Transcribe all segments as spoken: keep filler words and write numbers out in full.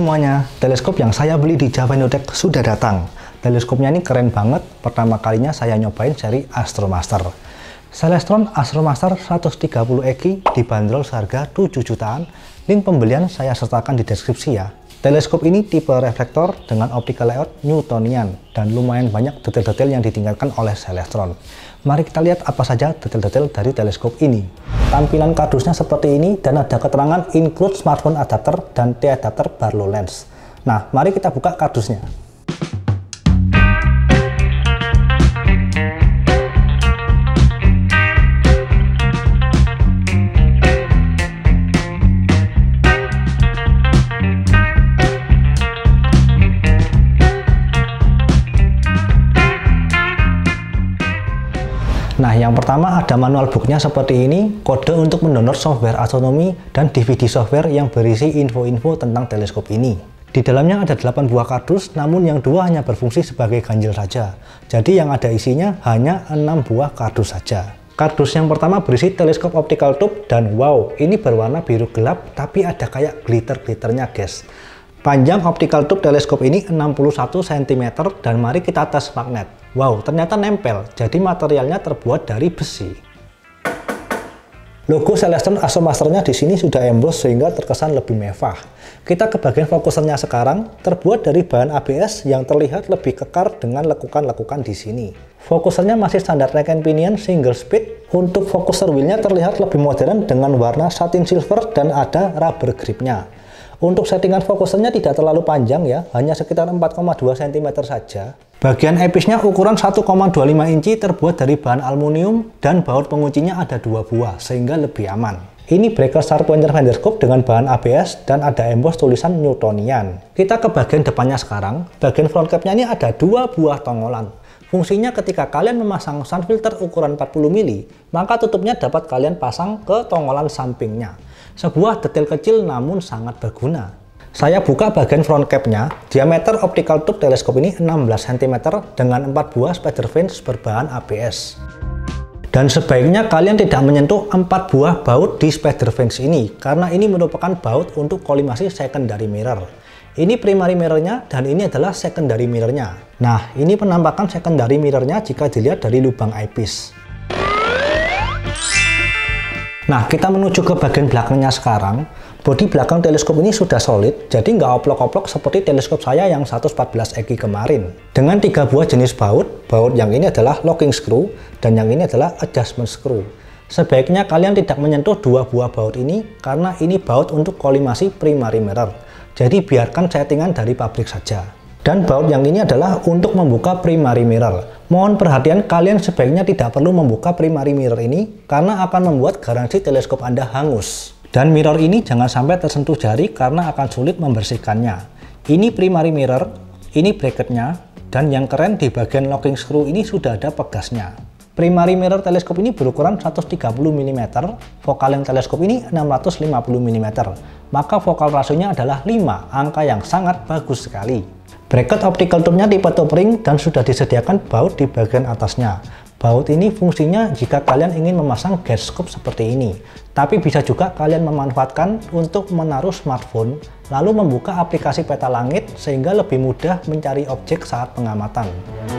semuanya, teleskop yang saya beli di Java Indotek sudah datang. Teleskopnya ini keren banget, pertama kalinya saya nyobain seri Astromaster. Celestron Astromaster seratus tiga puluh E Q dibanderol seharga tujuh jutaan, link pembelian saya sertakan di deskripsi ya. Teleskop ini tipe reflektor dengan optical layout Newtonian dan lumayan banyak detail-detail yang ditinggalkan oleh Celestron. Mari kita lihat apa saja detail-detail dari teleskop ini. Tampilan kardusnya seperti ini dan ada keterangan include smartphone adapter dan T adapter Barlow lens. Nah, mari kita buka kardusnya. Nah, yang pertama ada manual booknya seperti ini, kode untuk mendownload software astronomi dan D V D software yang berisi info-info tentang teleskop ini. Di dalamnya ada delapan buah kardus, namun yang dua hanya berfungsi sebagai ganjil saja. Jadi yang ada isinya hanya enam buah kardus saja. Kardus yang pertama berisi teleskop optical tube dan wow, ini berwarna biru gelap tapi ada kayak glitter-glitternya guys. Panjang optical tube teleskop ini enam puluh satu sentimeter dan mari kita tes magnet. Wow, ternyata nempel, jadi materialnya terbuat dari besi. Logo Celestron Astromaster-nya di sini sudah emboss sehingga terkesan lebih mewah. Kita ke bagian fokusernya sekarang, terbuat dari bahan A B S yang terlihat lebih kekar dengan lekukan-lekukan di sini. Fokusernya masih standar rack and pinion single speed. Untuk fokuser wheelnya terlihat lebih modern dengan warna satin silver dan ada rubber gripnya. Untuk settingan fokusernya tidak terlalu panjang ya, hanya sekitar empat koma dua sentimeter saja. Bagian episnya ukuran satu koma dua lima inci terbuat dari bahan aluminium dan baut penguncinya ada dua buah sehingga lebih aman. Ini breaker star pointer finder scope dengan bahan A B S dan ada emboss tulisan Newtonian. Kita ke bagian depannya sekarang. Bagian front capnya ini ada dua buah tongolan. Fungsinya ketika kalian memasang sun filter ukuran empat puluh mili, maka tutupnya dapat kalian pasang ke tongolan sampingnya. Sebuah detail kecil namun sangat berguna. Saya buka bagian front capnya. Diameter optical tube teleskop ini enam belas sentimeter dengan empat buah spider fins berbahan A B S. Dan sebaiknya kalian tidak menyentuh empat buah baut di spider fins ini karena ini merupakan baut untuk kolimasi secondary mirror. Ini primary mirrornya dan ini adalah secondary mirrornya. Nah, ini penampakan secondary mirrornya jika dilihat dari lubang eyepiece. Nah, kita menuju ke bagian belakangnya sekarang. Bodi belakang teleskop ini sudah solid, jadi nggak oplok-oplok seperti teleskop saya yang seratus empat belas E Q kemarin. Dengan tiga buah jenis baut, baut yang ini adalah locking screw, dan yang ini adalah adjustment screw. Sebaiknya kalian tidak menyentuh dua buah baut ini, karena ini baut untuk kolimasi primary mirror. Jadi biarkan settingan dari pabrik saja. Dan baut yang ini adalah untuk membuka primary mirror. Mohon perhatian, kalian sebaiknya tidak perlu membuka primary mirror ini, karena akan membuat garansi teleskop Anda hangus. Dan mirror ini jangan sampai tersentuh jari karena akan sulit membersihkannya. Ini primary mirror, ini bracketnya, dan yang keren di bagian locking screw ini sudah ada pegasnya. Primary mirror teleskop ini berukuran seratus tiga puluh milimeter, vokal yang teleskop ini enam ratus lima puluh milimeter. Maka vokal rasionya adalah lima, angka yang sangat bagus sekali. Bracket optical tube-nya tipe top ring dan sudah disediakan baut di bagian atasnya. Baut ini fungsinya jika kalian ingin memasang gauge scope seperti ini. Tapi bisa juga kalian memanfaatkan untuk menaruh smartphone, lalu membuka aplikasi peta langit sehingga lebih mudah mencari objek saat pengamatan.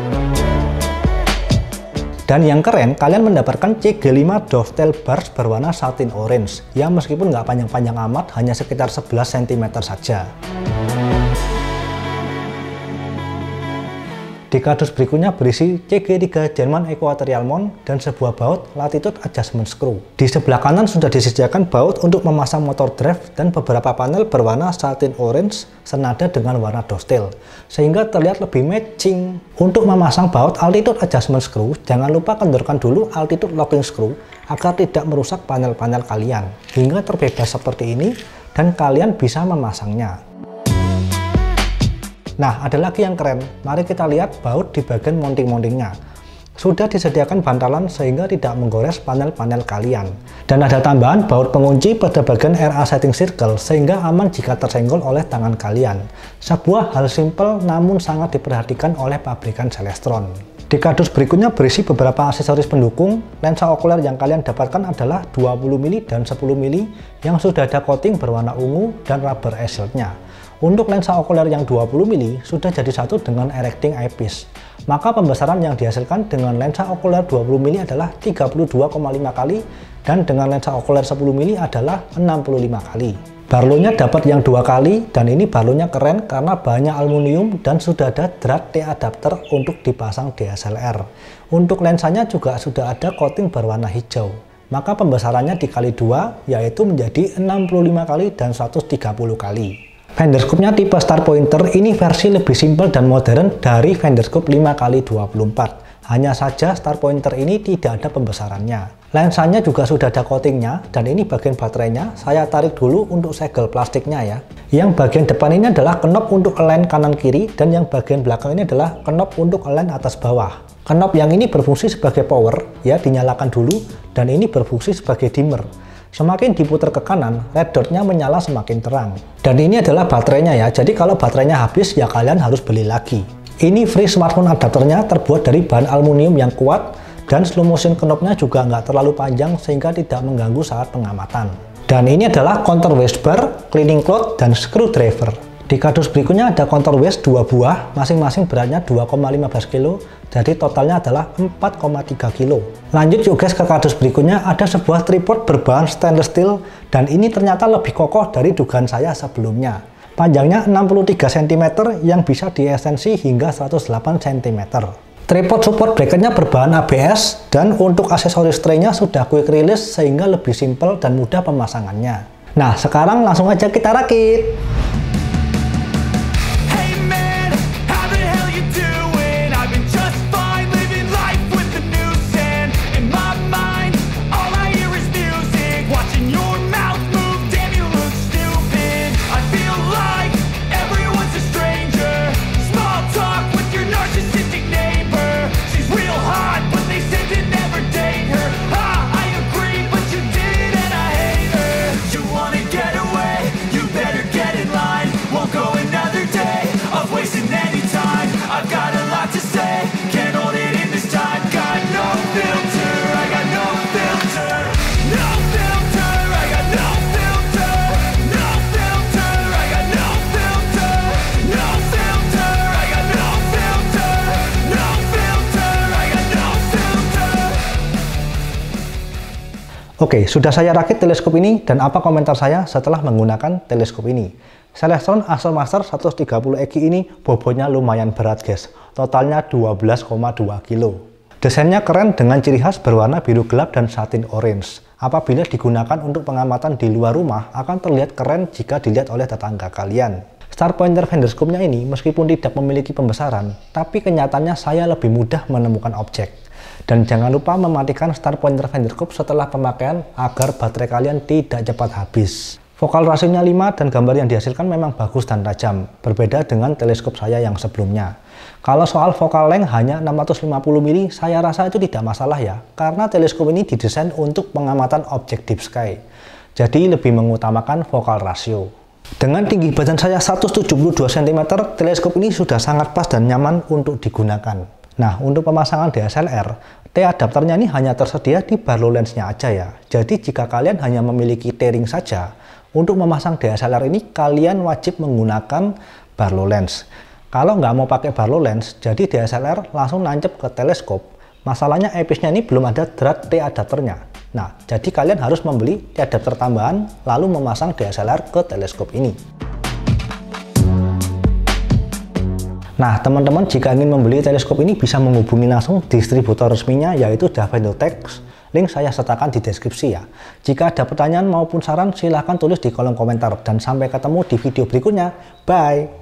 Dan yang keren, kalian mendapatkan C G lima dovetail bars berwarna satin orange, yang meskipun nggak panjang-panjang amat, hanya sekitar sebelas sentimeter saja. Di kardus berikutnya berisi C G tiga German Equatorial Mount dan sebuah baut latitude adjustment screw. Di sebelah kanan sudah disediakan baut untuk memasang motor drive dan beberapa panel berwarna satin orange senada dengan warna dovetail, sehingga terlihat lebih matching. Untuk memasang baut altitude adjustment screw, jangan lupa kendorkan dulu altitude locking screw agar tidak merusak panel-panel kalian, hingga terbebas seperti ini dan kalian bisa memasangnya. Nah, ada lagi yang keren. Mari kita lihat baut di bagian mounting-mountingnya. Sudah disediakan bantalan sehingga tidak menggores panel-panel kalian. Dan ada tambahan baut pengunci pada bagian R A setting circle sehingga aman jika tersenggol oleh tangan kalian. Sebuah hal simple namun sangat diperhatikan oleh pabrikan Celestron. Di kardus berikutnya berisi beberapa aksesoris pendukung. Lensa okuler yang kalian dapatkan adalah dua puluh mili dan sepuluh mili yang sudah ada coating berwarna ungu dan rubber eye shield-nya. Untuk lensa okuler yang dua puluh milimeter sudah jadi satu dengan erecting eyepiece. Maka pembesaran yang dihasilkan dengan lensa okuler dua puluh milimeter adalah tiga puluh dua koma lima kali dan dengan lensa okuler sepuluh milimeter adalah enam puluh lima kali. Barlownya dapat yang dua kali dan ini barlownya keren karena bahannya aluminium dan sudah ada drat T adapter untuk dipasang D S L R. Untuk lensanya juga sudah ada coating berwarna hijau. Maka pembesarannya dikali dua yaitu menjadi enam puluh lima kali dan seratus tiga puluh kali. Fenderscope-nya tipe Star Pointer ini versi lebih simpel dan modern dari Fenderscope lima kali dua puluh empat. Hanya saja Star Pointer ini tidak ada pembesarannya. Lensanya juga sudah ada coatingnya dan ini bagian baterainya saya tarik dulu untuk segel plastiknya ya. Yang bagian depan ini adalah knob untuk align kanan kiri dan yang bagian belakang ini adalah knob untuk align atas bawah. Knob yang ini berfungsi sebagai power ya, dinyalakan dulu, dan ini berfungsi sebagai dimmer. Semakin diputar ke kanan, red dot-nya menyala semakin terang. Dan ini adalah baterainya ya, jadi kalau baterainya habis ya kalian harus beli lagi. Ini free smartphone adapternya terbuat dari bahan aluminium yang kuat dan slow motion knob-nya juga nggak terlalu panjang sehingga tidak mengganggu saat pengamatan. Dan ini adalah counter waist bar, cleaning cloth, dan screwdriver. Di kardus berikutnya ada counter waist dua buah, masing-masing beratnya dua koma lima belas kilo, jadi totalnya adalah empat koma tiga kilo. Lanjut yuk guys ke kardus berikutnya, ada sebuah tripod berbahan stainless steel dan ini ternyata lebih kokoh dari dugaan saya sebelumnya. Panjangnya enam puluh tiga sentimeter yang bisa diekstensi hingga seratus delapan sentimeter. Tripod support bracketnya berbahan A B S dan untuk aksesoris tray-nya sudah quick release sehingga lebih simpel dan mudah pemasangannya. Nah sekarang langsung aja kita rakit. Oke, sudah saya rakit teleskop ini dan apa komentar saya setelah menggunakan teleskop ini. Celestron Astromaster seratus tiga puluh E G ini bobotnya lumayan berat guys, totalnya dua belas koma dua kilo. Desainnya keren dengan ciri khas berwarna biru gelap dan satin orange. Apabila digunakan untuk pengamatan di luar rumah akan terlihat keren jika dilihat oleh tetangga kalian. Star Pointer Fenderscope-nya ini meskipun tidak memiliki pembesaran, tapi kenyataannya saya lebih mudah menemukan objek. Dan jangan lupa mematikan Star Pointer Fenderscope setelah pemakaian agar baterai kalian tidak cepat habis. Focal rasionya lima dan gambar yang dihasilkan memang bagus dan tajam, berbeda dengan teleskop saya yang sebelumnya. Kalau soal focal length hanya enam ratus lima puluh milimeter, saya rasa itu tidak masalah ya, karena teleskop ini didesain untuk pengamatan objek deep sky. Jadi lebih mengutamakan focal ratio. Dengan tinggi badan saya seratus tujuh puluh dua sentimeter, teleskop ini sudah sangat pas dan nyaman untuk digunakan. Nah, untuk pemasangan D S L R, T adapternya ini hanya tersedia di barlow lensnya aja ya. Jadi jika kalian hanya memiliki T-ring saja, untuk memasang D S L R ini kalian wajib menggunakan barlow lens. Kalau nggak mau pakai barlow lens, jadi D S L R langsung nancep ke teleskop. Masalahnya eyepiece-nya ini belum ada drat T adapternya. Nah, jadi kalian harus membeli T adapter tambahan, lalu memasang D S L R ke teleskop ini. Nah, teman-teman jika ingin membeli teleskop ini bisa menghubungi langsung distributor resminya yaitu Davendotex. Link saya sertakan di deskripsi ya. Jika ada pertanyaan maupun saran silahkan tulis di kolom komentar dan sampai ketemu di video berikutnya. Bye!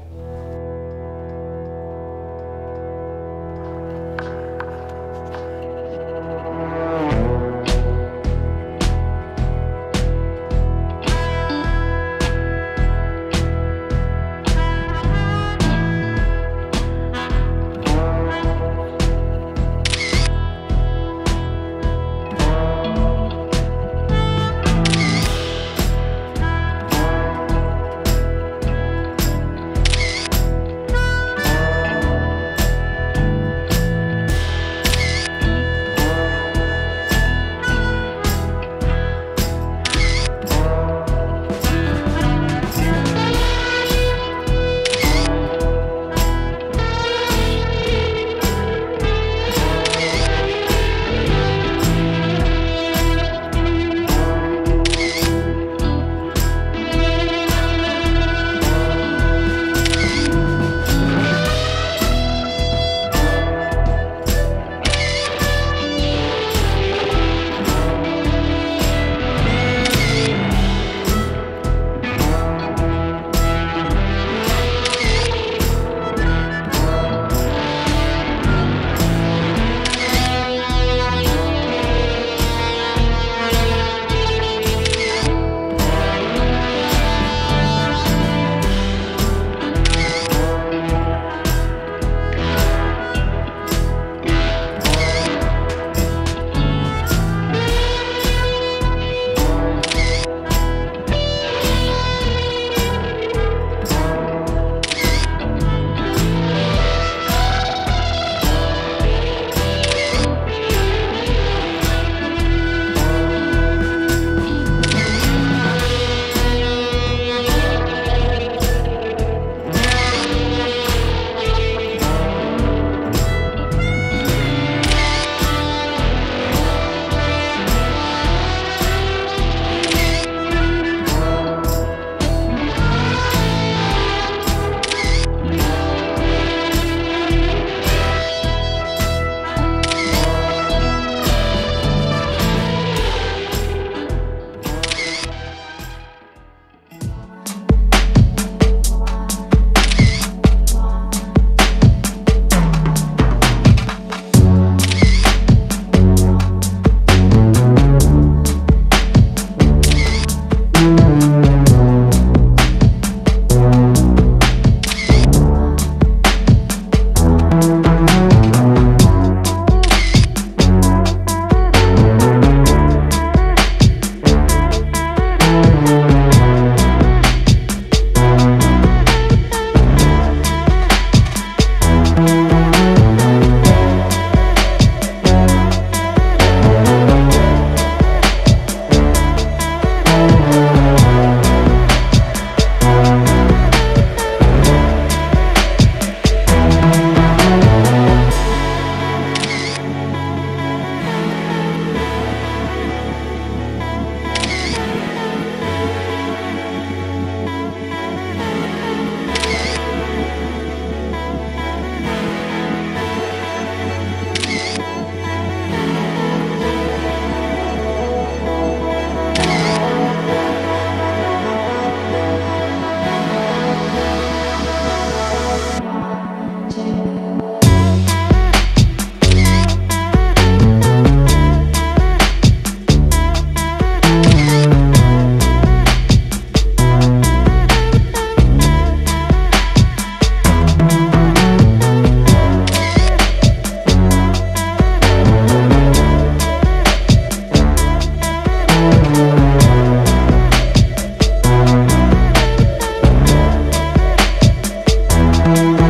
Bye.